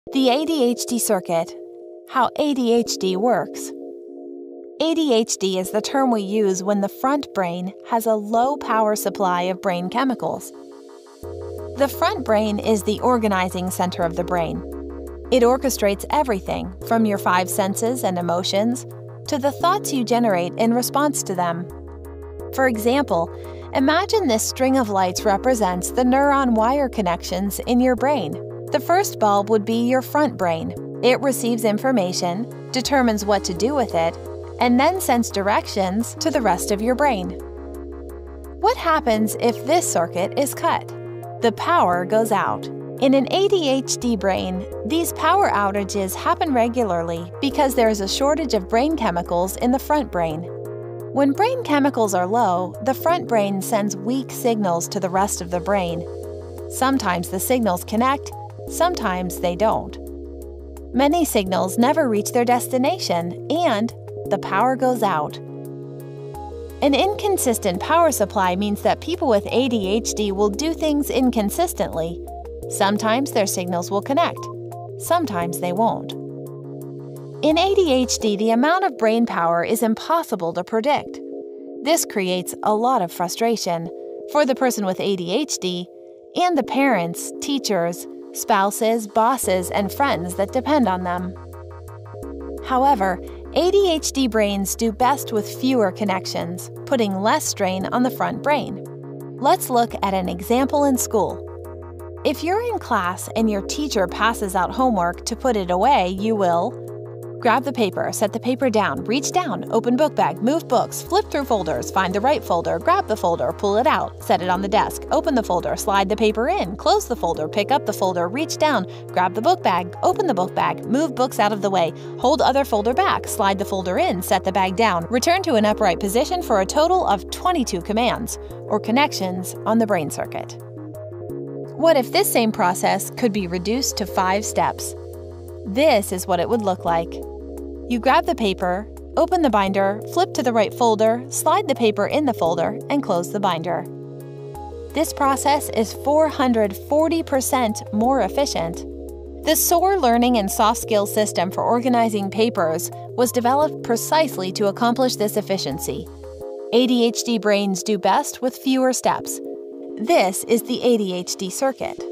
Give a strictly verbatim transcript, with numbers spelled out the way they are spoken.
The A D H D circuit. How A D H D works. A D H D is the term we use when the front brain has a low power supply of brain chemicals. The front brain is the organizing center of the brain. It orchestrates everything from your five senses and emotions to the thoughts you generate in response to them. For example, imagine this string of lights represents the neuron wire connections in your brain. The first bulb would be your front brain. It receives information, determines what to do with it, and then sends directions to the rest of your brain. What happens if this circuit is cut? The power goes out. In an A D H D brain, these power outages happen regularly because there is a shortage of brain chemicals in the front brain. When brain chemicals are low, the front brain sends weak signals to the rest of the brain. Sometimes the signals connect, sometimes they don't. Many signals never reach their destination, and the power goes out. An inconsistent power supply means that people with A D H D will do things inconsistently. Sometimes their signals will connect, sometimes they won't. In A D H D, the amount of brain power is impossible to predict. This creates a lot of frustration for the person with A D H D and the parents, teachers, spouses, bosses, and friends that depend on them. However, A D H D brains do best with fewer connections, putting less strain on the front brain. Let's look at an example in school. If you're in class and your teacher passes out homework to put it away, you will grab the paper, set the paper down, reach down, open book bag, move books, flip through folders, find the right folder, grab the folder, pull it out, set it on the desk, open the folder, slide the paper in, close the folder, pick up the folder, reach down, grab the book bag, open the book bag, move books out of the way, hold other folder back, slide the folder in, set the bag down, return to an upright position for a total of twenty-two commands, or connections, on the brain circuit. What if this same process could be reduced to five steps? This is what it would look like. You grab the paper, open the binder, flip to the right folder, slide the paper in the folder, and close the binder. This process is four hundred forty percent more efficient. The S O A R learning and soft skills system for organizing papers was developed precisely to accomplish this efficiency. A D H D brains do best with fewer steps. This is the A D H D circuit.